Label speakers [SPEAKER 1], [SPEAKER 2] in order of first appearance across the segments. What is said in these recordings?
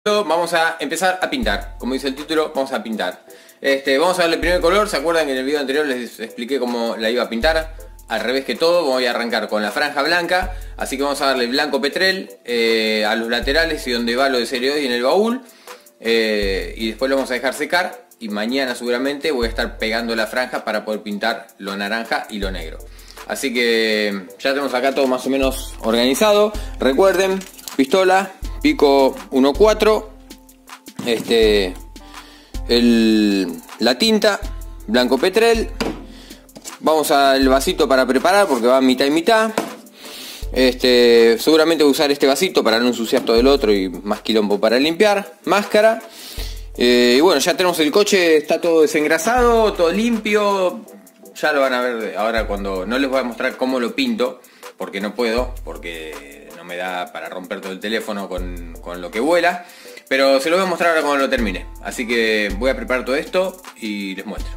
[SPEAKER 1] Vamos a empezar a pintar. Como dice el título, vamos a pintar. Vamos a darle primero el color. ¿Se acuerdan que en el video anterior les expliqué cómo la iba a pintar? Al revés que todo, voy a arrancar con la franja blanca. Así que vamos a darle blanco petrel a los laterales y donde va lo de serie 2 y en el baúl. Y después lo vamos a dejar secar. Y mañana seguramente voy a estar pegando la franja para poder pintar lo naranja y lo negro. Así que ya tenemos acá todo más o menos organizado. Recuerden, pistola, pico 1.4, la tinta, blanco petrel. Vamos al vasito para preparar porque va mitad y mitad. Seguramente voy a usar este vasito para no ensuciar todo el otro y más quilombo para limpiar. Máscara. Y bueno, ya tenemos el coche, está todo desengrasado, todo limpio. Ya lo van a ver ahora cuando... No les voy a mostrar cómo lo pinto, porque no puedo, porque no me da para romper todo el teléfono con lo que vuela. Pero se lo voy a mostrar ahora cuando lo termine. Así que voy a preparar todo esto y les muestro.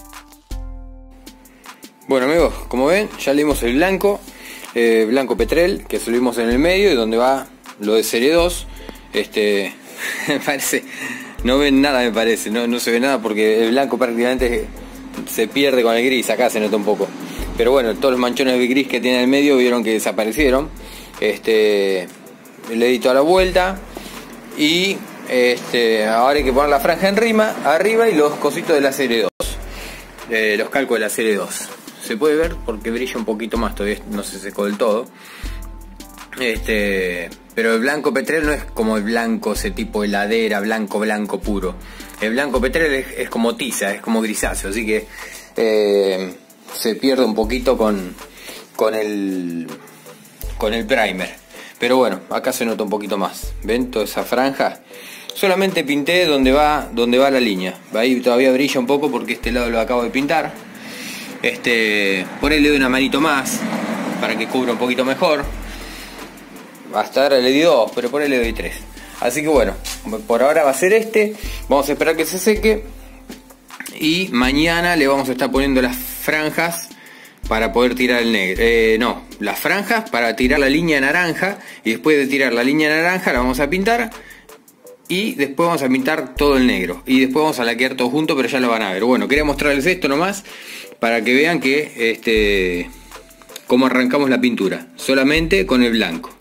[SPEAKER 1] Bueno amigos, como ven, ya le dimos el blanco, blanco petrel, que se lo dimos en el medio y donde va lo de serie 2. Me parece... No ven nada, me parece, no se ve nada porque el blanco prácticamente se pierde con el gris, acá se nota un poco. Pero bueno, todos los manchones de gris que tiene en el medio vieron que desaparecieron. Le di toda la vuelta y ahora hay que poner la franja arriba y los cositos de la serie 2. Los calcos de la serie 2. Se puede ver porque brilla un poquito más, todavía no se secó del todo. Pero el blanco petrel no es como el blanco ese tipo heladera, blanco puro. El blanco petrel es como tiza, es como grisáceo, así que se pierde un poquito con el primer. Pero bueno, acá se nota un poquito más. ¿Ven toda esa franja? Solamente pinté donde va la línea. Ahí todavía brilla un poco porque este lado lo acabo de pintar. Por ahí le doy una manito más para que cubra un poquito mejor. Hasta ahora le di 2, pero por ahí le doy 3. Así que bueno, por ahora va a ser vamos a esperar que se seque. Y mañana le vamos a estar poniendo las franjas para poder tirar el negro. Las franjas para tirar la línea naranja. Y después de tirar la línea naranja la vamos a pintar. Y después vamos a pintar todo el negro. Y después vamos a laquear todo junto, pero ya lo van a ver. Bueno, quería mostrarles esto nomás para que vean que cómo arrancamos la pintura. Solamente con el blanco.